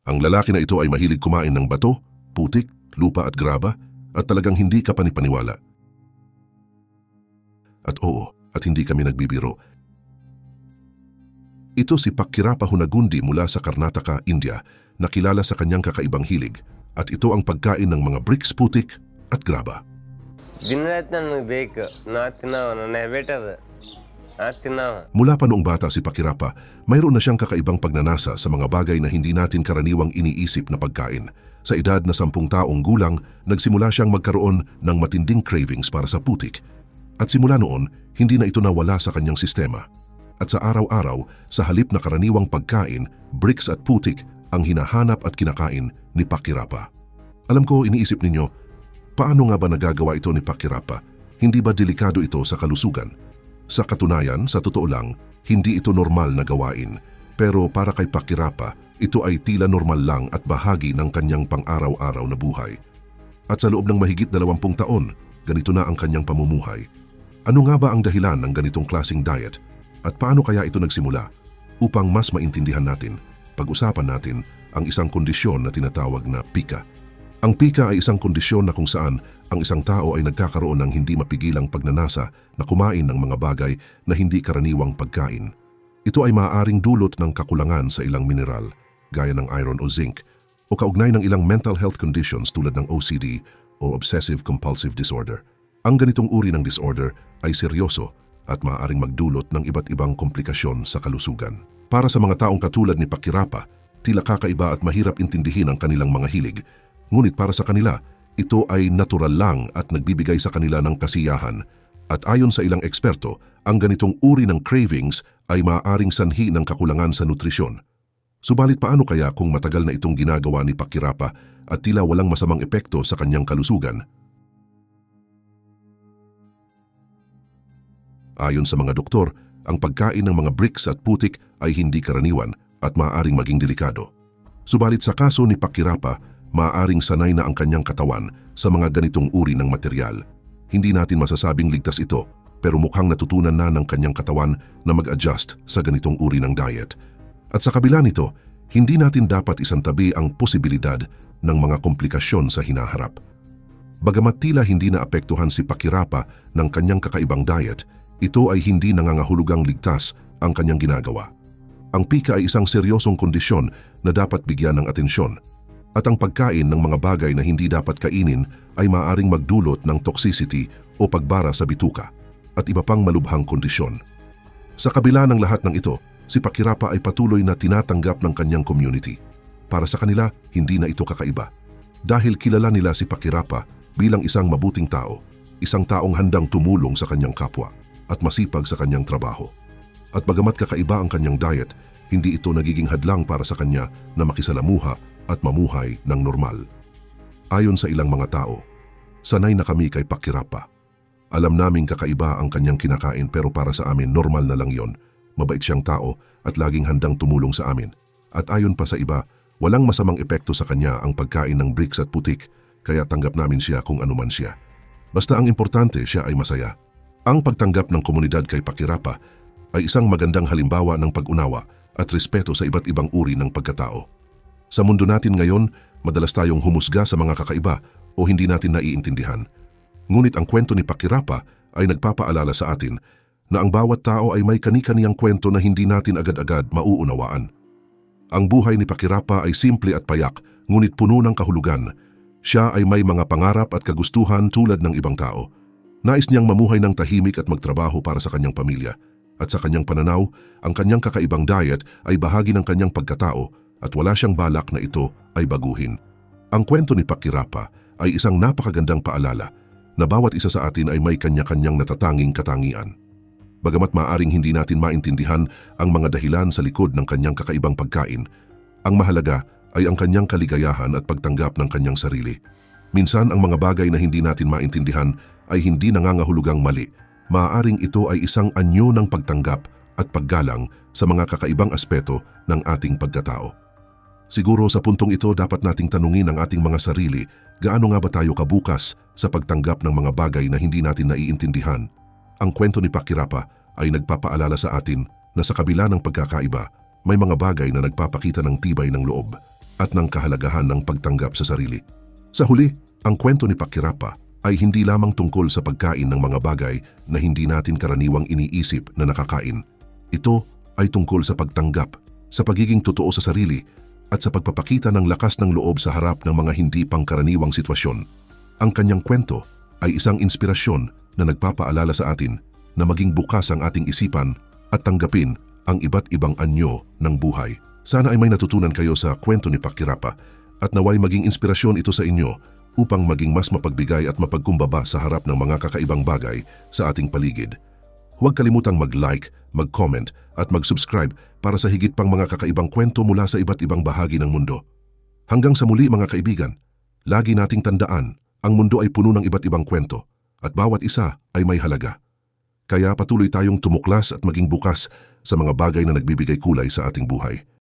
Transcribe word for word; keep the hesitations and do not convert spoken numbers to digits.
Ang lalaki na ito ay mahilig kumain ng bato, putik, lupa at graba at talagang hindi ka panipaniwala. At oo, at hindi kami nagbibiro. Ito si Pakirapa Hunagundi mula sa Karnataka, India, na kilala sa kanyang kakaibang hilig, at ito ang pagkain ng mga bricks, putik at graba. ದಿನರಾತ್ ನನಗೆ ಬೇಕು ನಾ ತಿನ್ನವ ನನ್ನ ಹೆಬಿಟ್ ಅದು ನಾ ತಿನ್ನವ. Mula pa noong bata si Pakirapa, mayroon na siyang kakaibang pagnanasa sa mga bagay na hindi natin karaniwang iniisip na pagkain. Sa edad na sampung taong gulang, nagsimula siyang magkaroon ng matinding cravings para sa putik. At simula noon, hindi na ito nawala sa kanyang sistema. At sa araw-araw, sa halip na karaniwang pagkain, bricks at putik ang hinahanap at kinakain ni Pakirapa. Alam ko, iniisip ninyo, paano nga ba nagagawa ito ni Pakirapa? Hindi ba delikado ito sa kalusugan? Sa katunayan, sa totoo lang, hindi ito normal na gawain. Pero para kay Pakirapa, ito ay tila normal lang at bahagi ng kanyang pang-araw-araw na buhay. At sa loob ng mahigit dalawampung taon, ganito na ang kanyang pamumuhay. Ano nga ba ang dahilan ng ganitong klaseng diet? At paano kaya ito nagsimula? Upang mas maintindihan natin, pag-usapan natin ang isang kondisyon na tinatawag na pika. Ang pika ay isang kondisyon na kung saan ang isang tao ay nagkakaroon ng hindi mapigilang pagnanasa na kumain ng mga bagay na hindi karaniwang pagkain. Ito ay maaaring dulot ng kakulangan sa ilang mineral, gaya ng iron o zinc, o kaugnay ng ilang mental health conditions tulad ng O C D o obsessive-compulsive disorder. Ang ganitong uri ng disorder ay seryoso at maaaring magdulot ng iba't ibang komplikasyon sa kalusugan. Para sa mga taong katulad ni Pakirapa, tila kakaiba at mahirap intindihin ang kanilang mga hilig. Ngunit para sa kanila, ito ay natural lang at nagbibigay sa kanila ng kasiyahan. At ayon sa ilang eksperto, ang ganitong uri ng cravings ay maaaring sanhi ng kakulangan sa nutrisyon. Subalit paano kaya kung matagal na itong ginagawa ni Pakirapa at tila walang masamang epekto sa kanyang kalusugan? Ayon sa mga doktor, ang pagkain ng mga bricks at putik ay hindi karaniwan at maaaring maging delikado. Subalit sa kaso ni Pakirapa, maaaring sanay na ang kanyang katawan sa mga ganitong uri ng material. Hindi natin masasabing ligtas ito, pero mukhang natutunan na ng kanyang katawan na mag-adjust sa ganitong uri ng diet. At sa kabila nito, hindi natin dapat isantabi ang posibilidad ng mga komplikasyon sa hinaharap. Bagamat tila hindi naapektuhan si Pakirapa ng kanyang kakaibang diet, ito ay hindi nangangahulugang ligtas ang kanyang ginagawa. Ang pika ay isang seryosong kondisyon na dapat bigyan ng atensyon. At ang pagkain ng mga bagay na hindi dapat kainin ay maaaring magdulot ng toxicity o pagbara sa bituka at iba pang malubhang kondisyon. Sa kabila ng lahat ng ito, si Pakirapa ay patuloy na tinatanggap ng kanyang community. Para sa kanila, hindi na ito kakaiba. Dahil kilala nila si Pakirapa bilang isang mabuting tao, isang taong handang tumulong sa kanyang kapwa at masipag sa kanyang trabaho. At bagamat kakaiba ang kanyang diet, hindi ito nagiging hadlang para sa kanya na makisalamuha at mamuhay ng normal. Ayon sa ilang mga tao, sanay na kami kay Pakirapa. Alam naming kakaiba ang kanyang kinakain pero para sa amin normal na lang yon. Mabait siyang tao at laging handang tumulong sa amin. At ayon pa sa iba, walang masamang epekto sa kanya ang pagkain ng bricks at putik, kaya tanggap namin siya kung anuman siya. Basta ang importante, siya ay masaya. Ang pagtanggap ng komunidad kay Pakirapa ay isang magandang halimbawa ng pag-unawa at respeto sa iba't ibang uri ng pagkatao. Sa mundo natin ngayon, madalas tayong humusga sa mga kakaiba o hindi natin naiintindihan. Ngunit ang kwento ni Pakirapa ay nagpapaalala sa atin na ang bawat tao ay may kani-kaniyang kwento na hindi natin agad-agad mauunawaan. Ang buhay ni Pakirapa ay simple at payak, ngunit puno ng kahulugan. Siya ay may mga pangarap at kagustuhan tulad ng ibang tao. Nais niyang mamuhay ng tahimik at magtrabaho para sa kanyang pamilya. At sa kanyang pananaw, ang kanyang kakaibang diet ay bahagi ng kanyang pagkatao at wala siyang balak na ito ay baguhin. Ang kwento ni Pakirapa ay isang napakagandang paalala na bawat isa sa atin ay may kanya-kanyang natatanging katangian. Bagamat maaring hindi natin maintindihan ang mga dahilan sa likod ng kanyang kakaibang pagkain, ang mahalaga ay ang kanyang kaligayahan at pagtanggap ng kanyang sarili. Minsan ang mga bagay na hindi natin maintindihan ay hindi nangangahulugang mali. Maaaring ito ay isang anyo ng pagtanggap at paggalang sa mga kakaibang aspeto ng ating pagkatao. Siguro sa puntong ito dapat nating tanungin ang ating mga sarili, gaano nga ba tayo kabukas sa pagtanggap ng mga bagay na hindi natin naiintindihan? Ang kwento ni Pakirapa ay nagpapaalala sa atin na sa kabila ng pagkakaiba, may mga bagay na nagpapakita ng tibay ng loob. at ng kahalagahan ng pagtanggap sa sarili. Sa huli, ang kwento ni Pakirapa ay hindi lamang tungkol sa pagkain ng mga bagay na hindi natin karaniwang iniisip na nakakain. Ito ay tungkol sa pagtanggap, sa pagiging totoo sa sarili, at sa pagpapakita ng lakas ng loob sa harap ng mga hindi pangkaraniwang sitwasyon. Ang kanyang kwento ay isang inspirasyon na nagpapaalala sa atin na maging bukas ang ating isipan at tanggapin ang iba't ibang anyo ng buhay. Sana ay may natutunan kayo sa kwento ni Pakirapa at naway maging inspirasyon ito sa inyo upang maging mas mapagbigay at mapagkumbaba sa harap ng mga kakaibang bagay sa ating paligid. Huwag kalimutang mag-like, mag-comment at mag-subscribe para sa higit pang mga kakaibang kwento mula sa iba't ibang bahagi ng mundo. Hanggang sa muli mga kaibigan, lagi nating tandaan, ang mundo ay puno ng iba't ibang kwento at bawat isa ay may halaga. Kaya patuloy tayong tumuklas at maging bukas sa mga bagay na nagbibigay kulay sa ating buhay.